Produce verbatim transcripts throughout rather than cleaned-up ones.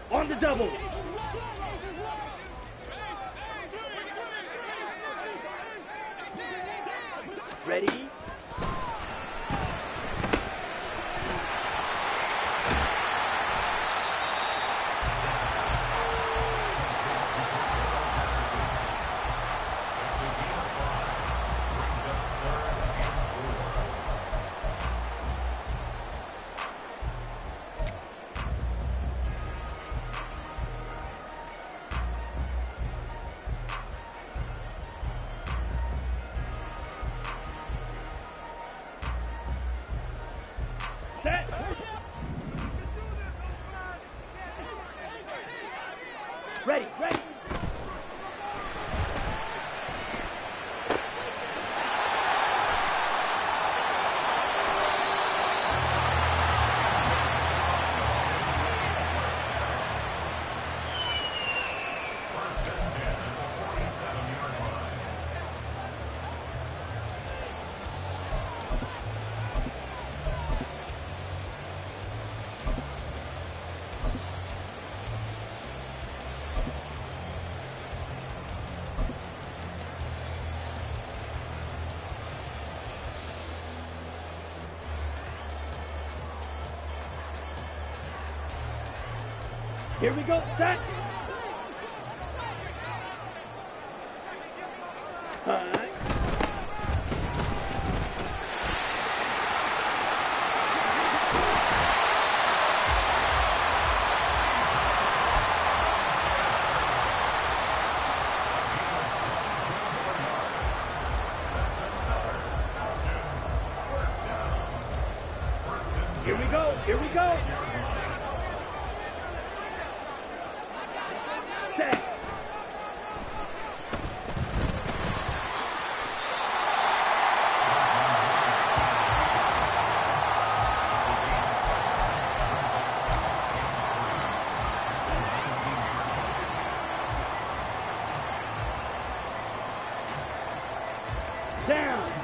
On the double. Ready? Set. Ready, ready. Here we go, set. High. Here we go, here we go. Set. Down.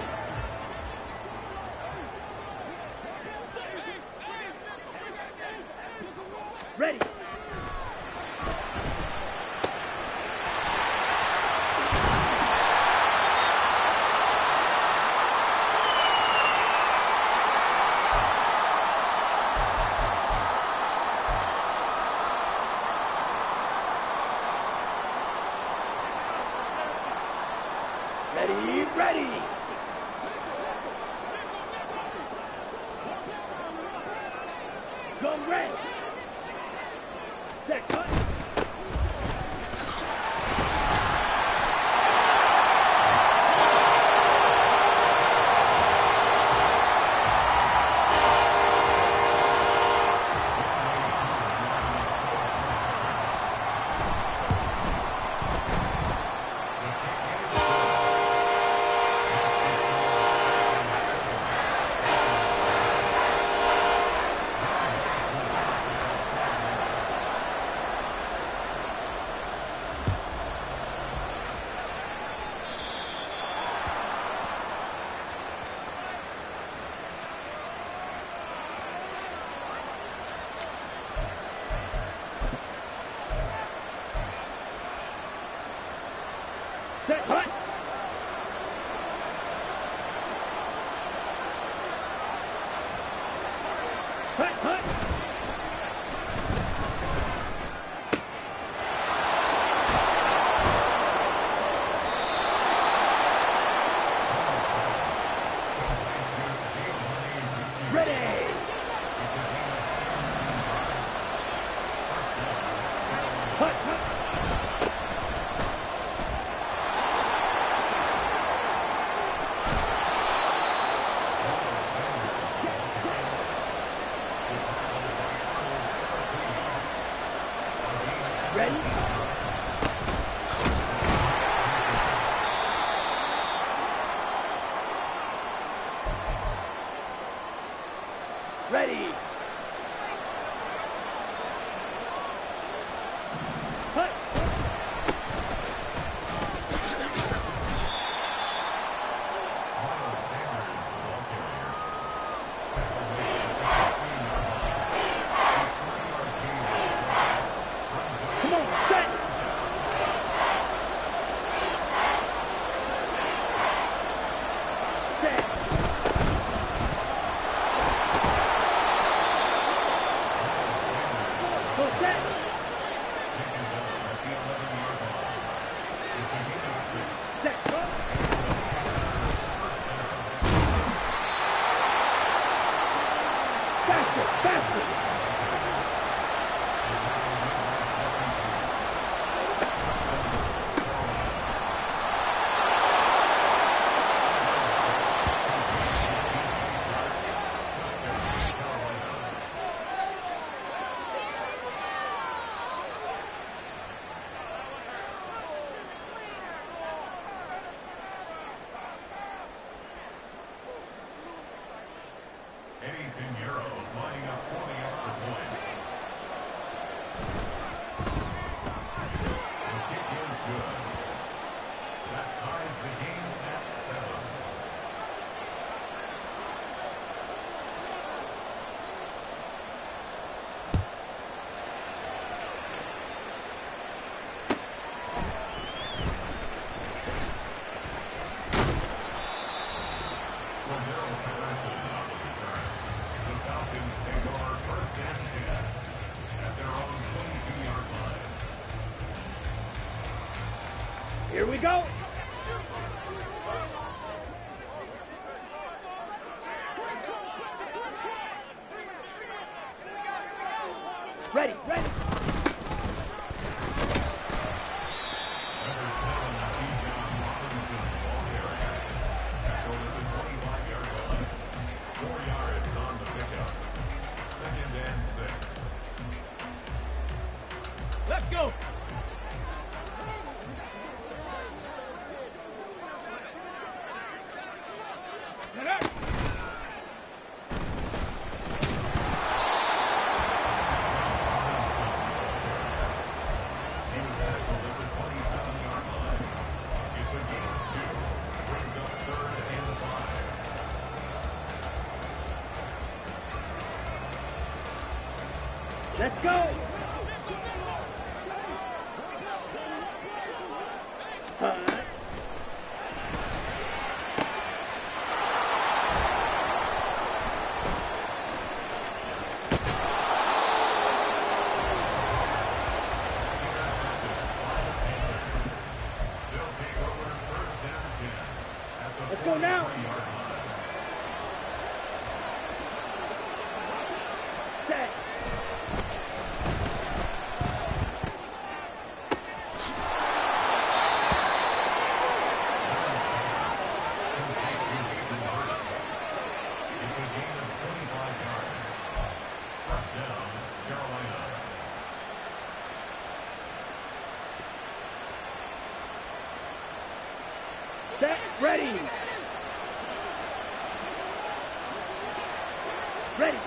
Ready. Ready, ready. Go red. Set, cut. Set, cut. Cut, cut. Ready. Cut, cut. Ready? Ready. Cut. Set. Set. Cut. Faster, faster. Eddie Pinheiro lining up for the extra point. The kick is good. That ties the game at seven. Cordero Patterson on the return. The Falcons take over first and ten at their own twenty-two-yard line. Here we go. Ready, ready. Number seven, Bijan Robinson, ball carrier. Tackled at the twenty-five-yard line. Four yards on the pickup. Second and six. Let's go. Get up. He was tackled at the twenty-seven-yard line. It's a gain of two. Brings up third and five. Let's go. Hut. They'll take over first and ten at the Let's go now. forty-three-yard line. Set. It's a gain of twenty-five yards. First down, Carolina. Set. Ready. Ready.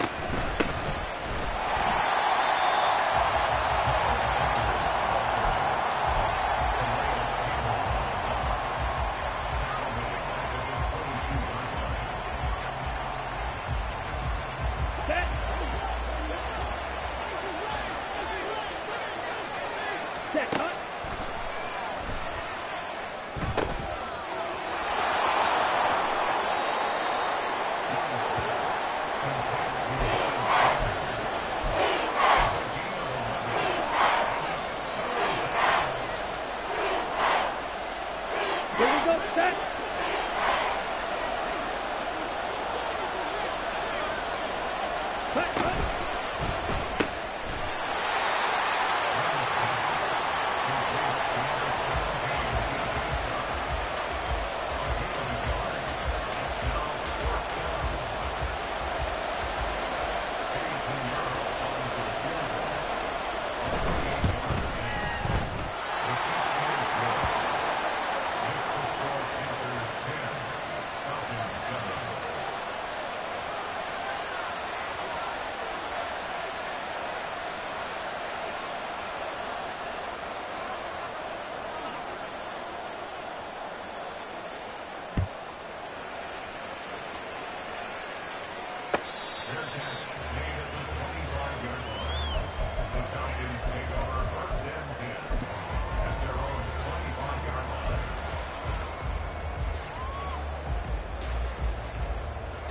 Set. Set. Cut. Here we go. Set. Cut. Cut. Fair catch made at the twenty-five-yard line. The Falcons take over first and ten at their own twenty-five-yard line.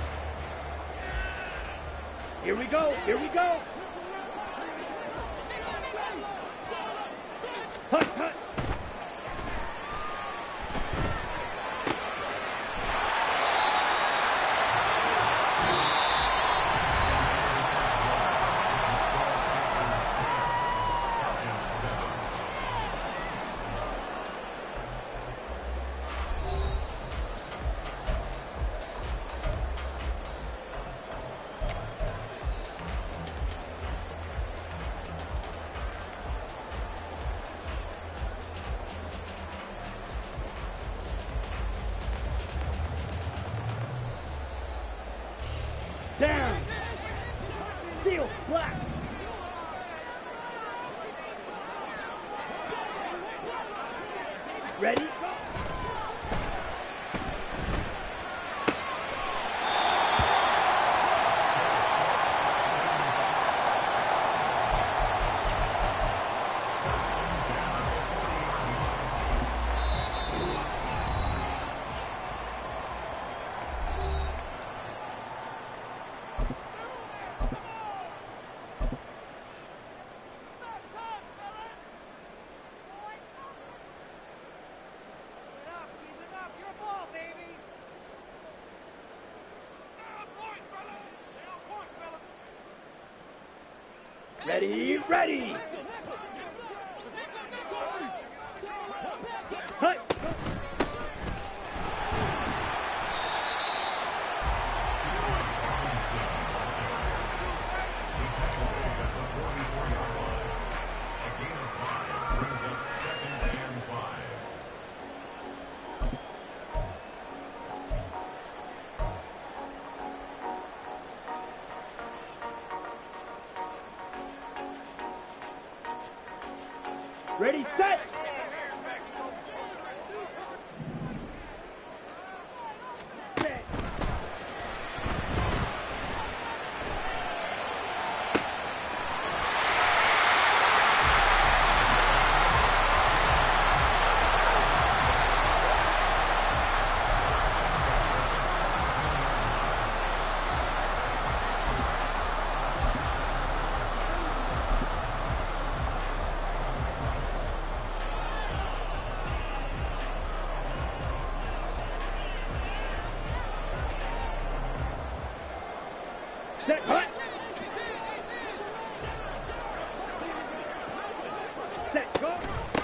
Here we go. Here we go. Hut, hut. Down. Steel, black. Ready? Ready, ready. Hut. Ready, set. Set. Set, hut. Set, go.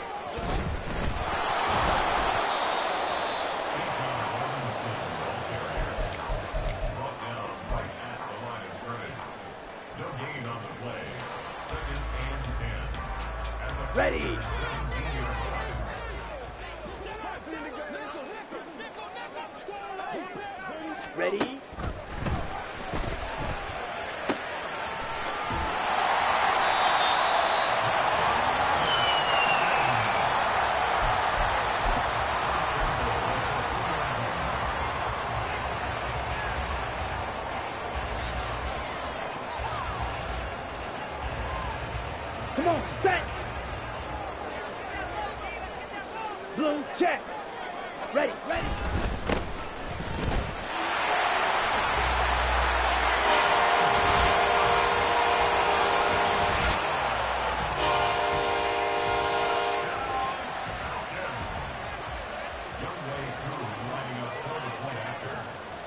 Brought down right at the line of scrimmage. No gain on the play. Second and ten. At the Ready. seventeen-yard line. Ready. Come on, set. Blue check. Ready, ready. Young way through lining up for the play after.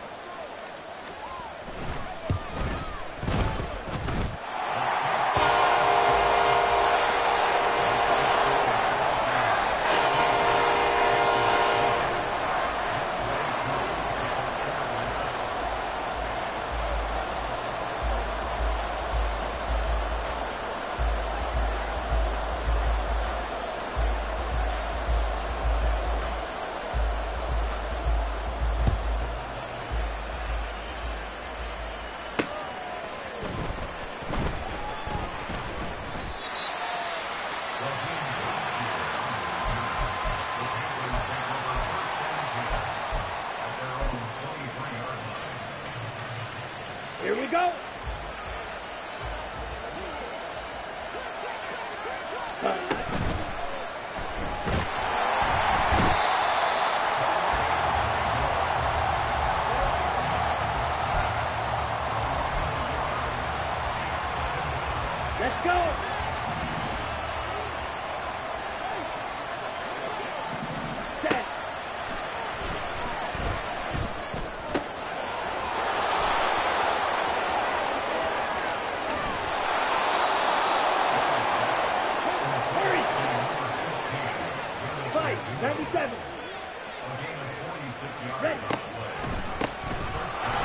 Here we go. Uh, Let's go. forty-seven. A gain of forty-six yards Ready. on the play. First down,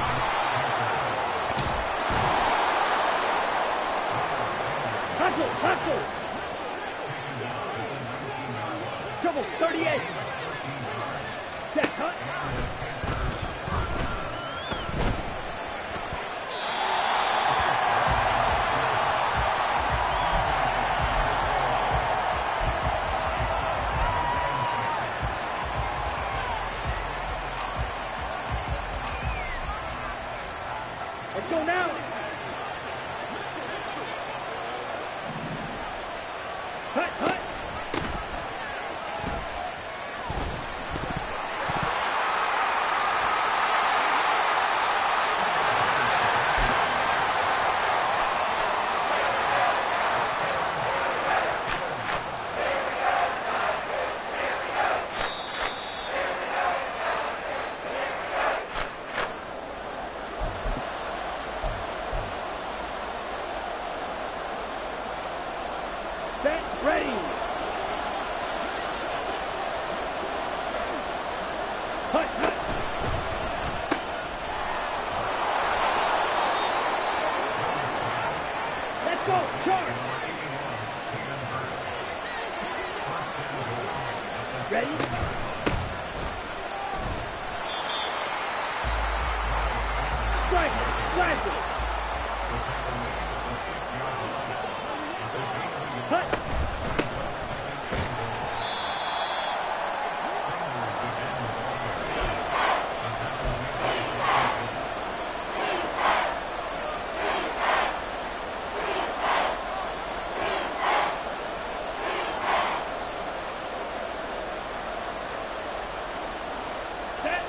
Hustle, hustle. taken down at the nineteen-yard line. Trouble, thirty-eight. Gain of thirteen yards. Set, cut. And the Panthers first down. Let's go now. Hut, hut. Set, ready. Hut, hut. Let's go, charge. Ready? Strike it, strike it. Hut. Set.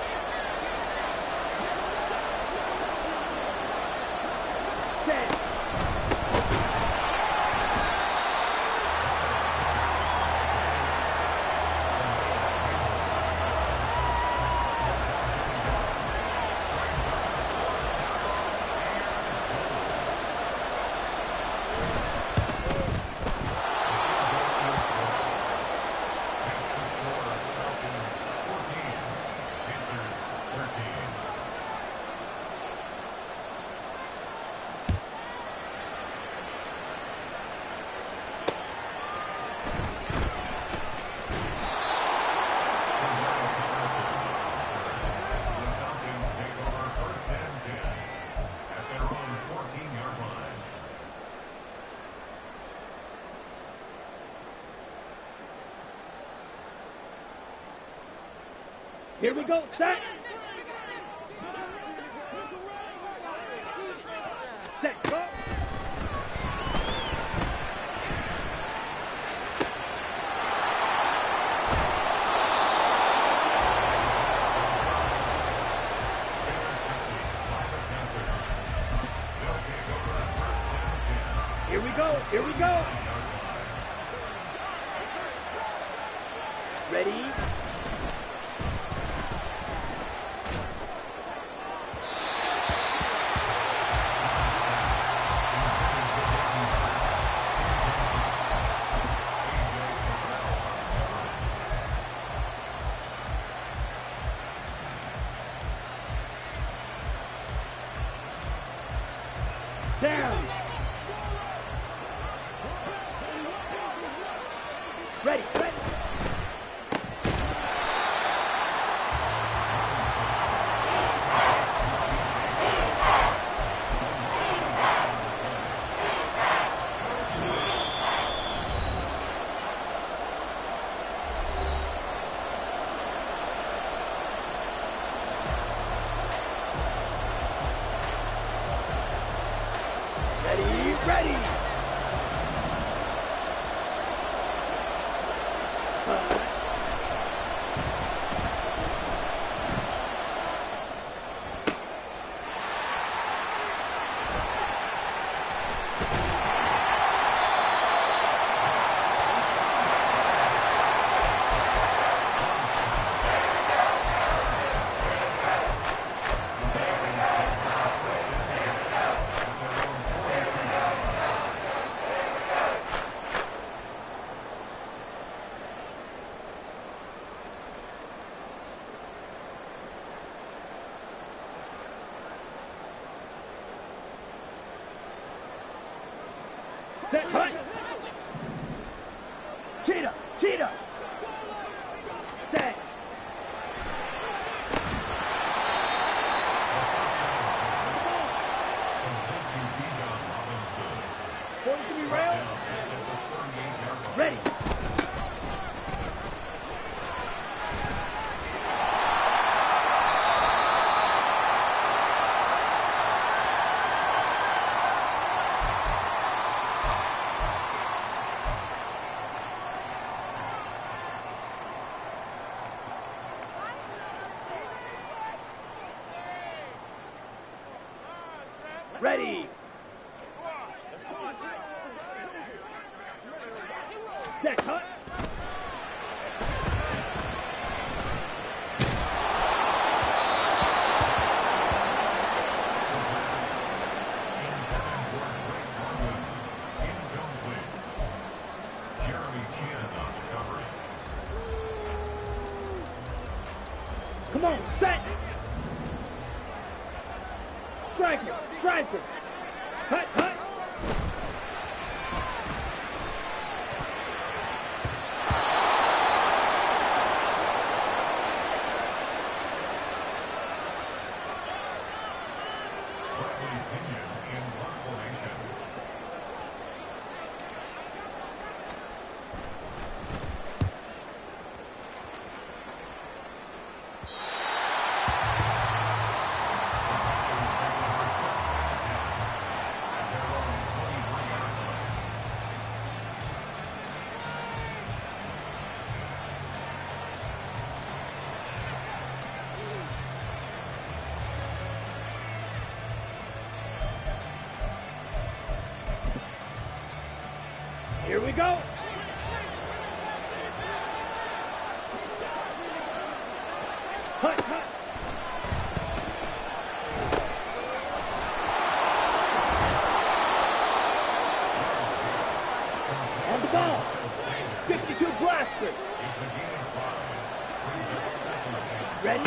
Set. Here we go, set. Set, go. Here we go, here we go. Ready? Down. Ready, ready. Ready, ready. Uh, Set, cut. Cheetah, cheetah. Set. Going to be rail. Ready. Ready. Set, cut. Come on, set. Striker, striker. Cut, cut. Here we go. Cut, cut. On the ball. fifty-two blaster. Ready?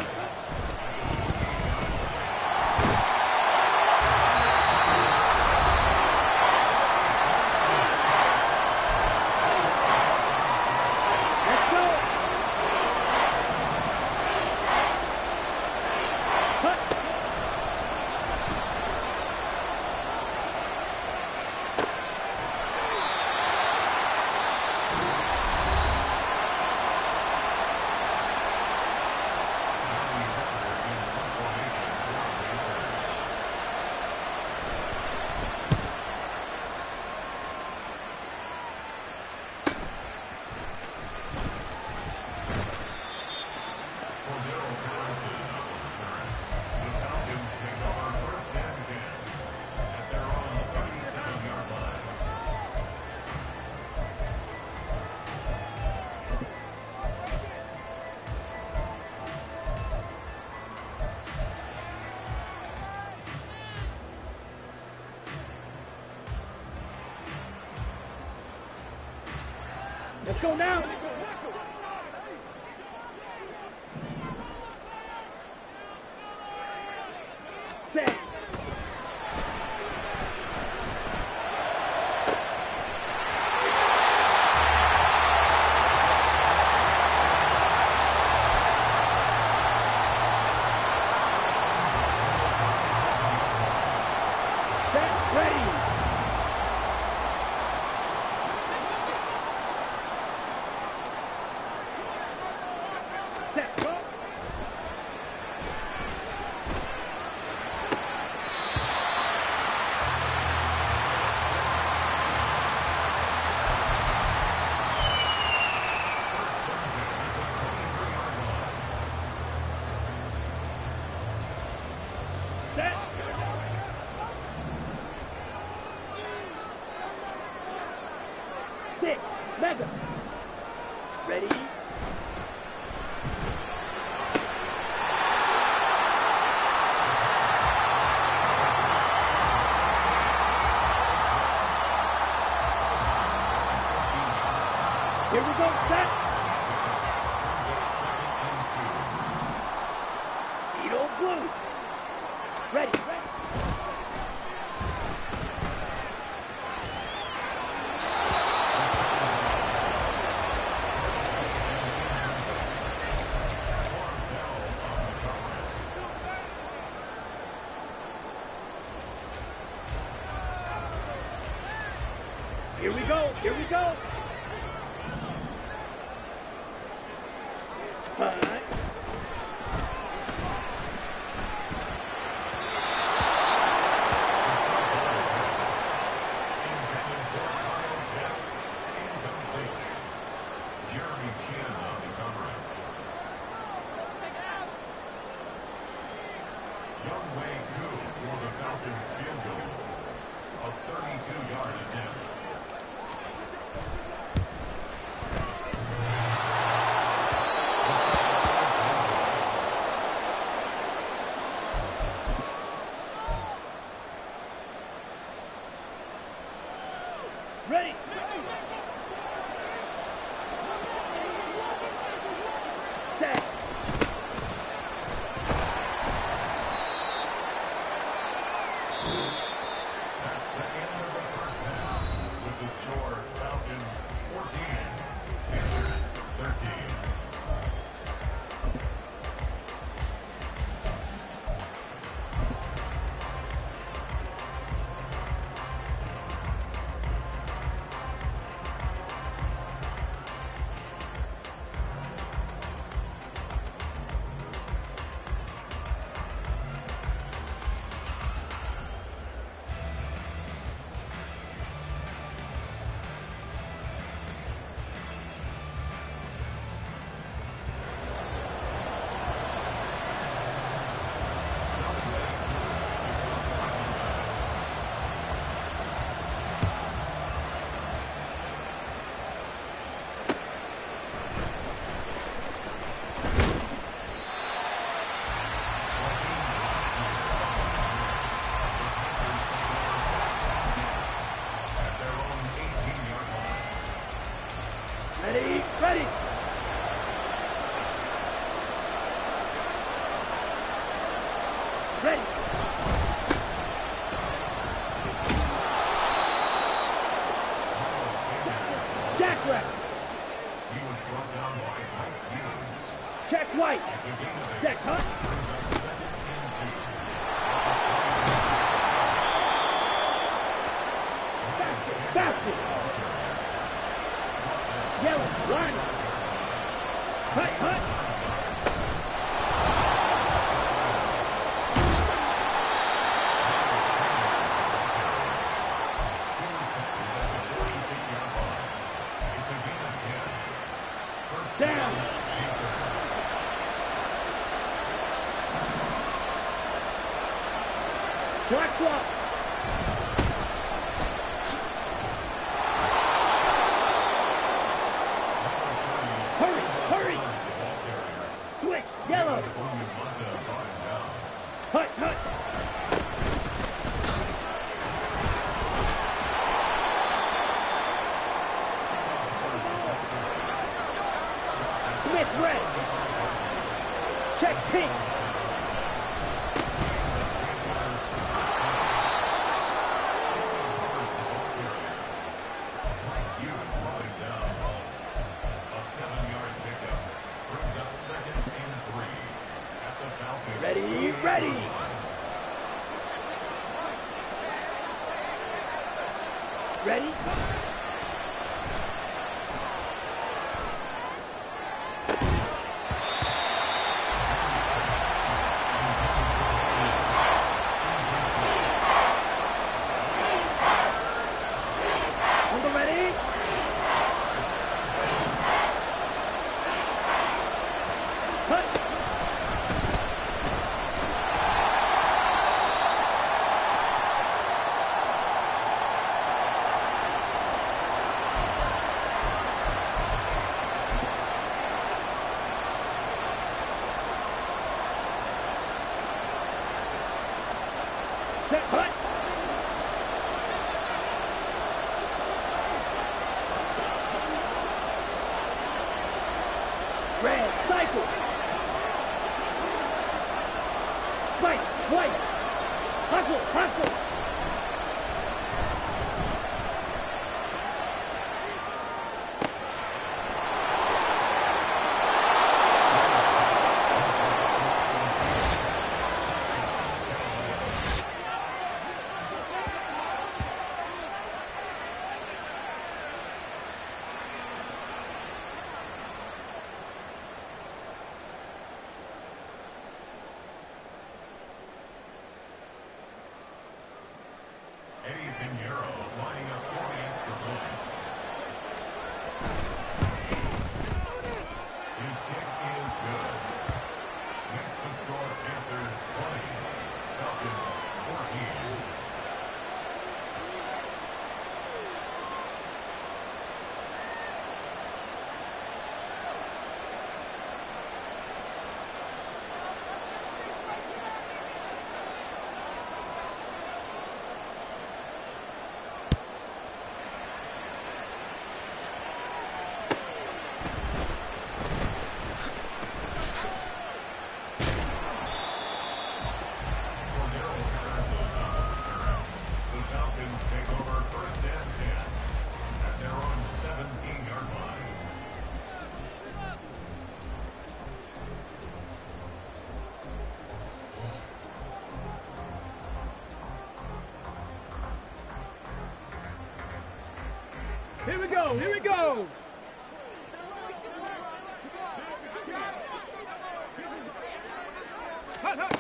Let's go now. Set. Set, ready. Set, go. Set. Six, mega. Ready? Here we go, set. Edo Blue. Ready, ready. Here we go. Spot. Jeremy Chin on the covering. Young Wei Koo for the Falcons field goal. A thirty-two yard attempt. Ready. Set. That's the end of the first half. With the score, Falcons fourteen, Panthers thirteen. Ready. Ready. Ready. Jackrabbit. He was brought down by Mike Hughes. Check white. It's a game save. Check hunt. Brings up second and two. Basket. Yellow. Line. Hut. Hut. It's a game of ten. First Down. Black clock. Hurry. Hurry. Quick. Yellow. Hut. Hut. Smith red. Check pink. Hughes rolling down. A seven-yard pickup brings up second and three at the Falcons. Ready. Ready. Ready. Number ready. Hut. Set. Hut. Red. Cycle. Spike. White. Hustle. Hustle. Here we go, here we go. Hut, hut.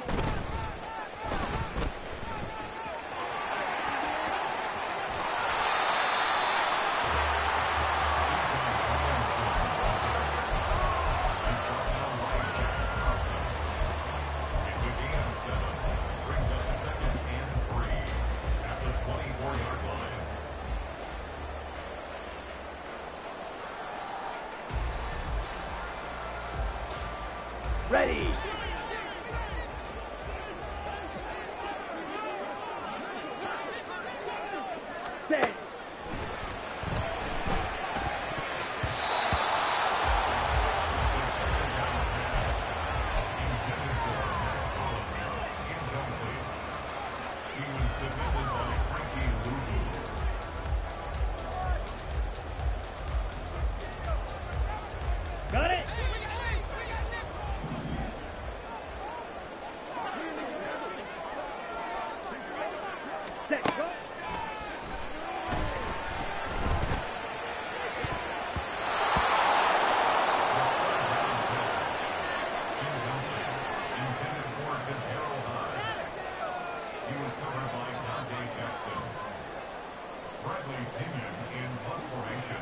It's a gain of seven. Brings up second and three at the twenty-four-yard line. Ready. Set. He was defended by Frankie Luvu. Got it. Set. Go. Intended for Daryl High. He was covered by Dante Jackson. Bradley Pinion in punt formation.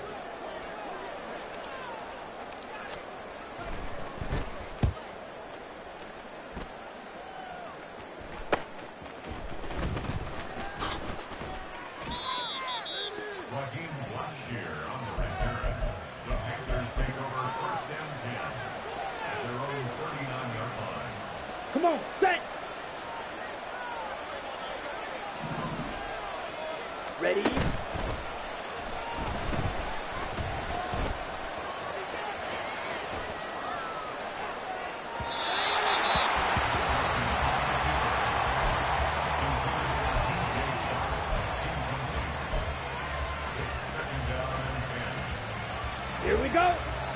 Raheem Blackshear on the return. The Panthers take over first and ten at their own thirty-nine-yard line. Come on. Set. Ready. It's second down and ten. Here we go.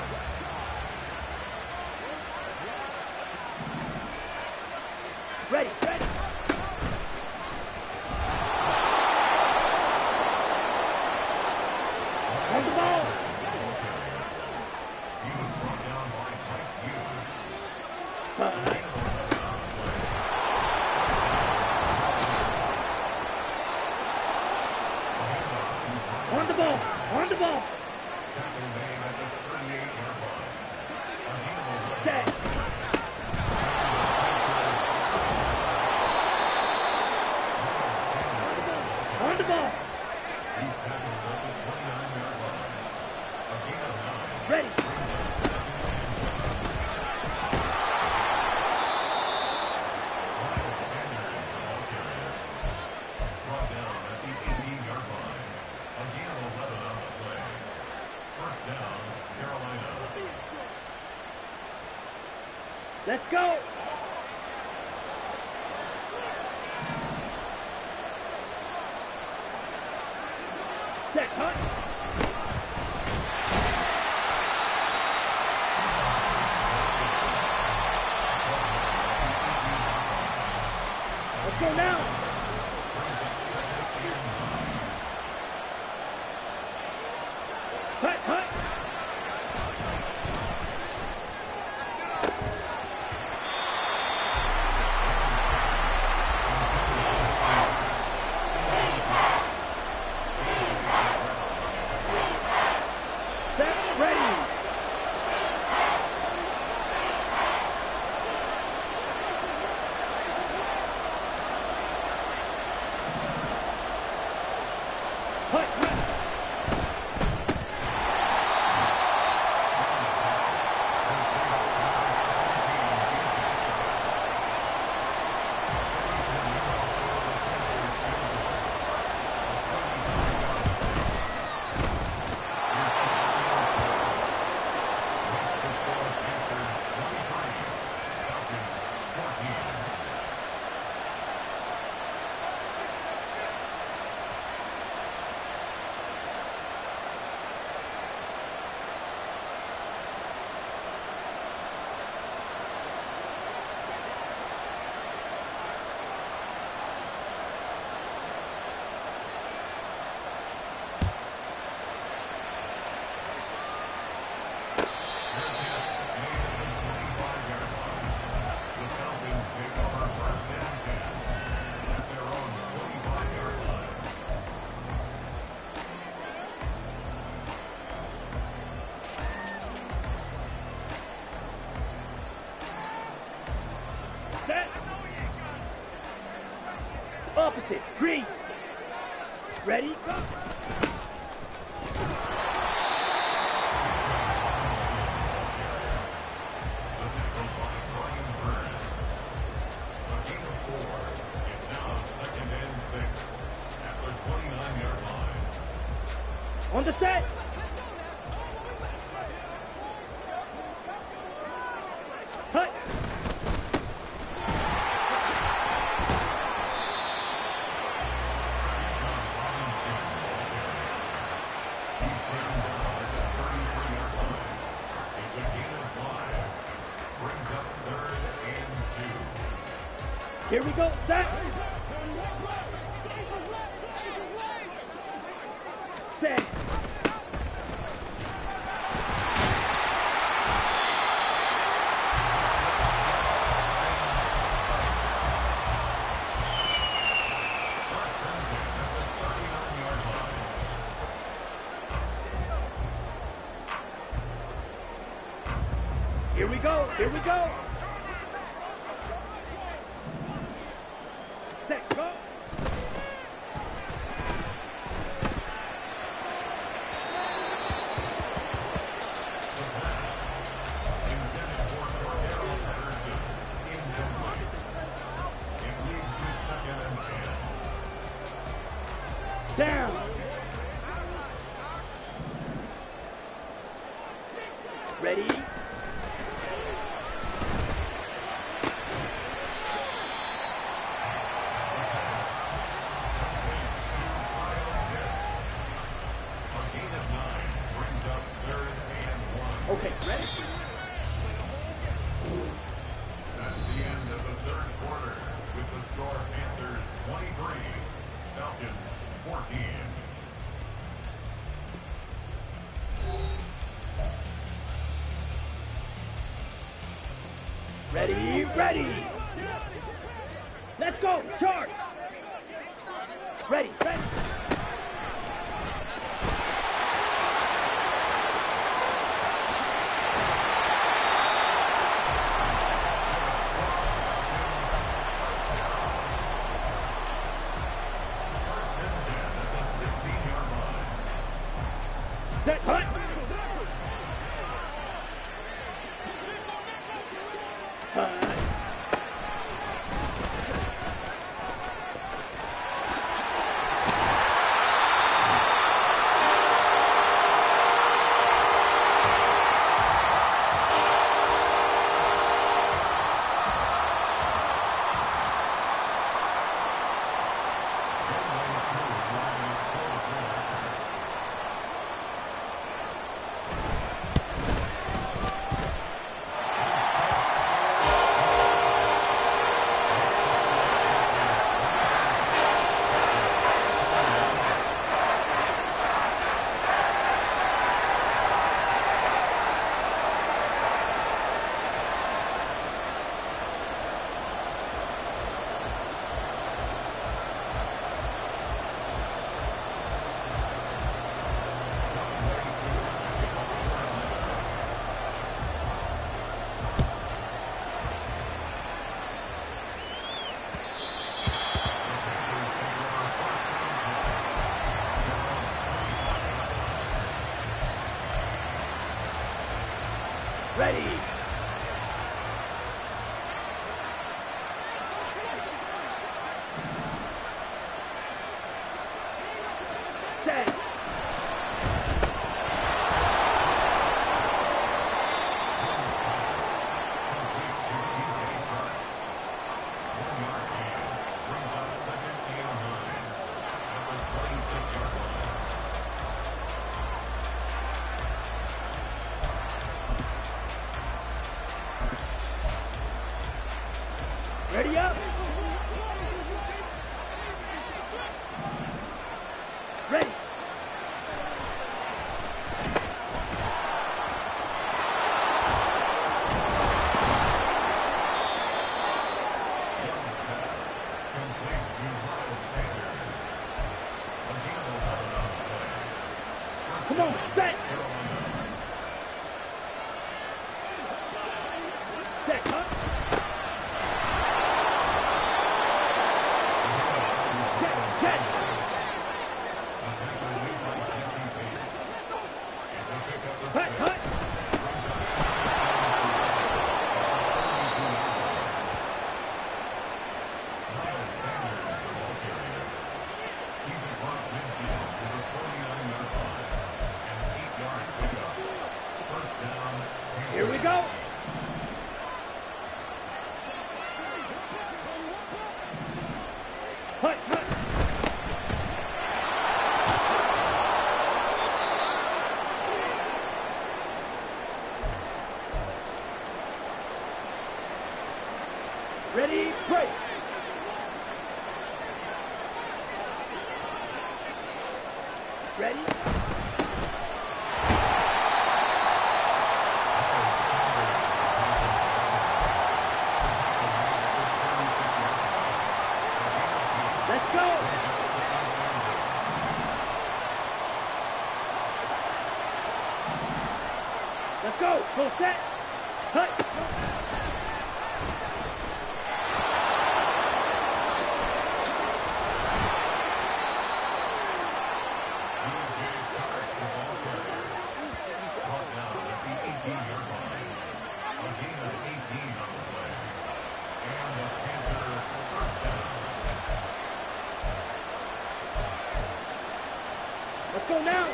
Ready. Ready. On the ball. He was brought down by Mike Hughes. Uh, on the ball. On the ball. Tackle made at the thirty-eight-yard line. Set. On the ball. He's tackled at the twenty-nine-yard line. A gain of nine. Ready. Brings up second and seven. Miles Sanders, the ball carrier. Brought down at the eighteen-yard line. A gain of eleven on the play. First down, Carolina. Let's go. Set. Hut. Let's go now. Brings up second and nine. Hut. Hut. opposite. Freeze. Ready, go. On the set. Hut. Here we go, set. Set. Here we go, here we go. Set, go. Down. Ready? Okay, ready? That's the end of the third quarter with the score Panthers twenty-three, Falcons fourteen. Ready, ready. Let's go, charge. Ready, ready. Set, hut. Hut. Ready. Set. Break. Ready? Let's go. Let's go. Full set. Cut. Let's go now.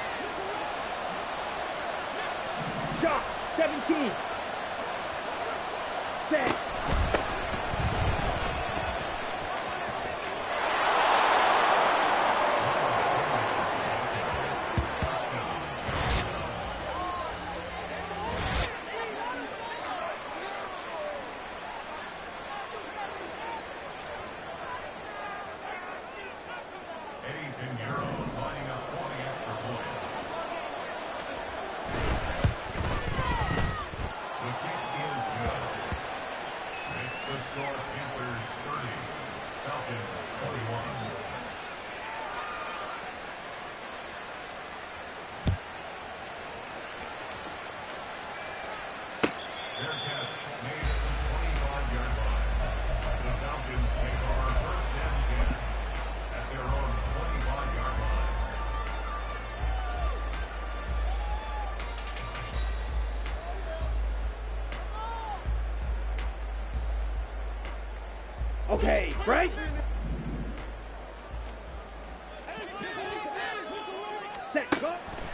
Shot. seventeen. Set. Eddie Pinheiro lining up for the extra point. The kick is good. Makes the score Panthers thirty, Falcons forty-one. Their catch made at the twenty-five-yard line. The Falcons take over first and ten at their own twenty-five-yard line. Okay, break. Set, go.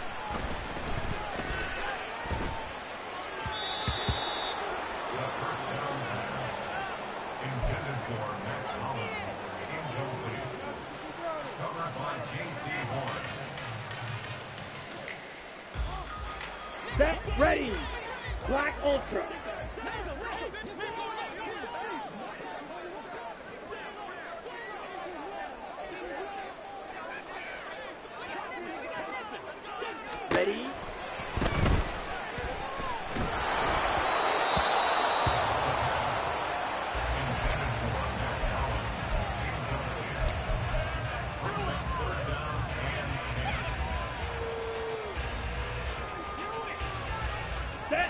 The first down pass intended for Max Hollins, incomplete. Covered by J C Horn. Set, ready. Black Ultra. Ready. Intended for Max Hollins, incomplete. Brings up third down and ten. Set.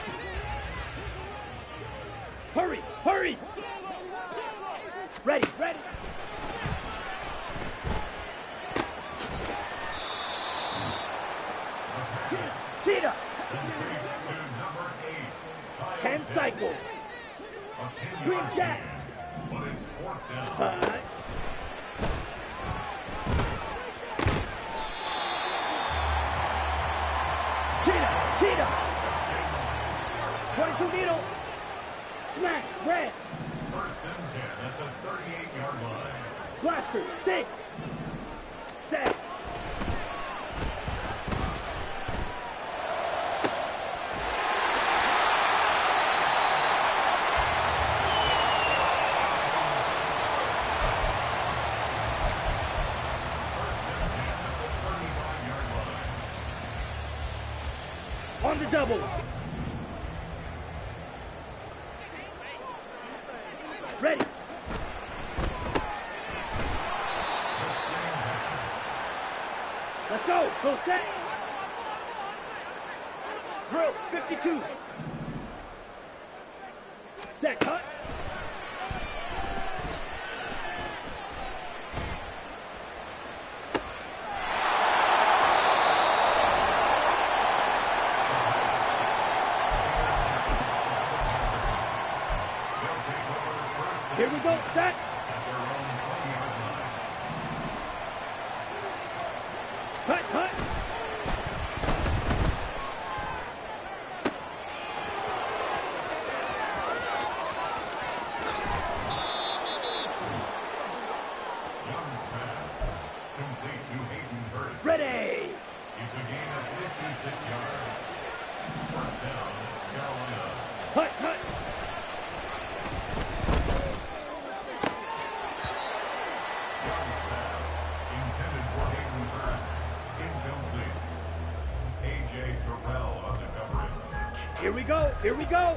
Hurry, hurry. Ready, ready. Cheetah. Complete to number eight. Kyle Ten Pitts. cycle. A ten-yard Green Jack. gain, but it's fourth down. Cut. Cheetah, cheetah. twenty-two needle. Smack, red. First and ten at the thirty-eight-yard line. Blaster, six. Set. First and ten at the thirty-five-yard line. On the double. Ready. The screen pass. Let's go. Go set. Drill, fifty-two. Set, cut. They'll take over first and Here we go. Set. at their own twenty-yard line. Cut, cut. Young's pass. Complete to Hayden Hurst. Ready. It's a gain of fifty-six yards. First down, Carolina. Cut, cut. Here we go. Here we go.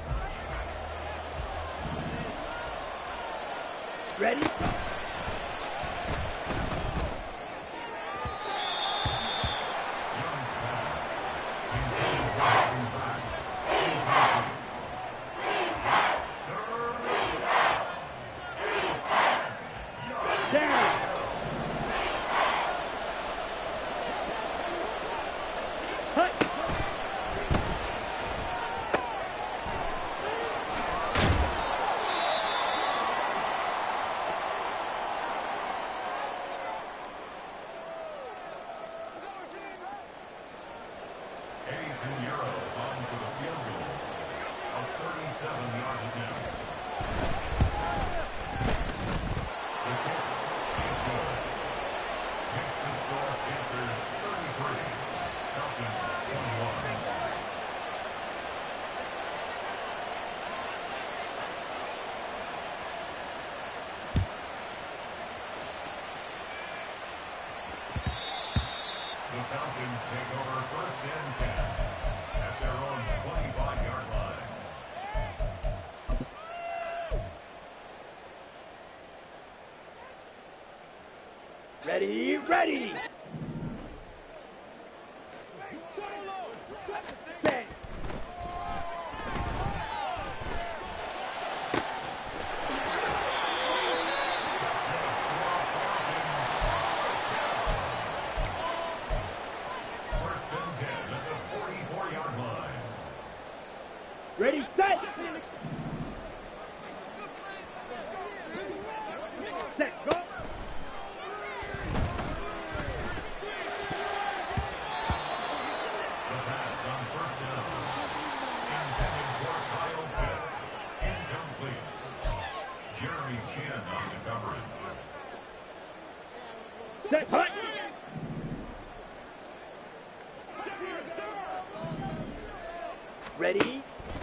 Ready? Take over first and ten at their own twenty-five yard line. Ready, ready. Set. Ready, set! Set, go! The pass on first down. Intended for Kyle Pitts. Incomplete. Jeremy Chin on the coverage. Set, hut! Ready?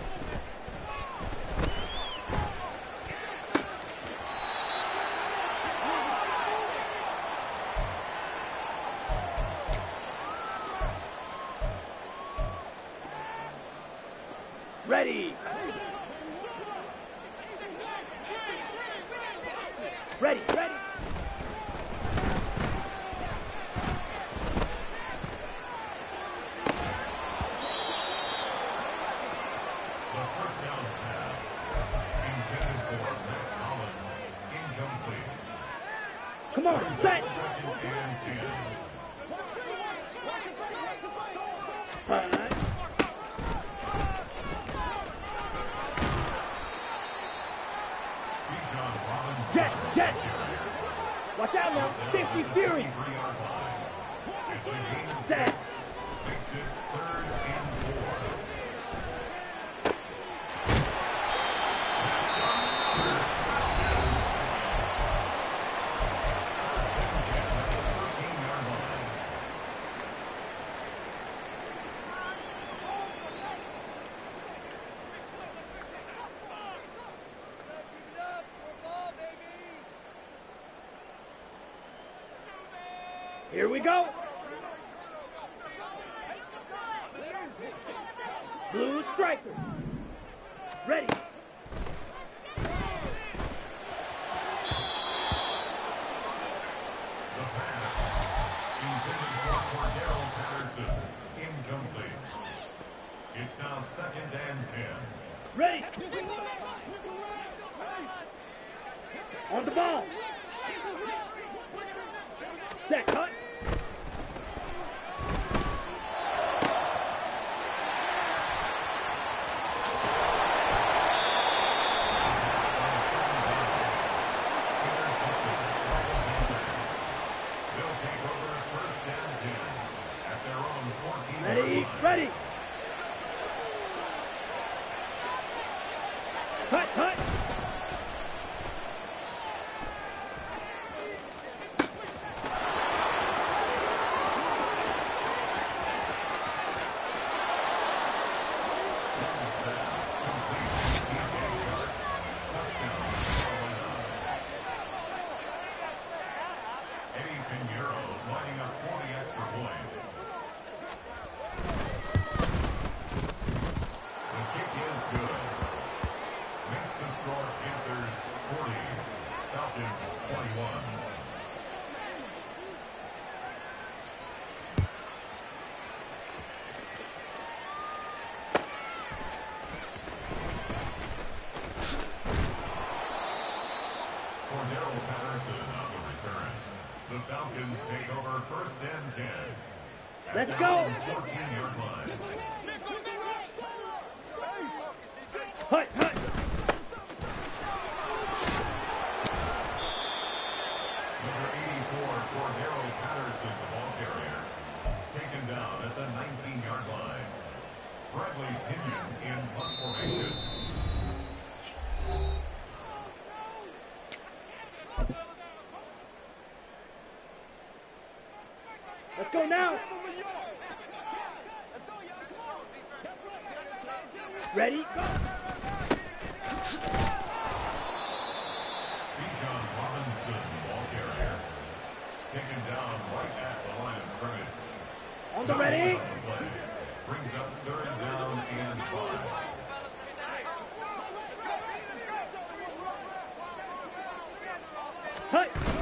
Ready. Ready, ready. The first down pass intended for Matt Collins. Incomplete. Come on, set. Second and ten. Hut. Jet, jet! Watch out now, safety fury! Set! Makes it third and four. Here we go. Blue striker. Ready. The pass intended for Cordero Patterson. Incomplete. It's now second and ten. Ready. On the ball. Set, cut. Ready, ready. Cut, cut. Eddie Pinheiro lining up for the extra point. The and ten. Let's go. fourteen-yard line. Hut, hut. Number eighty-four, Cordero Patterson, the ball carrier. Taken down at the nineteen-yard line. Bradley Pinion in punt formation. Let's go now. Ready? Bijan Robinson, ball carrier. Taken down right at the line of scrimmage. On the ready. On the play. Brings up third down and five. Hut.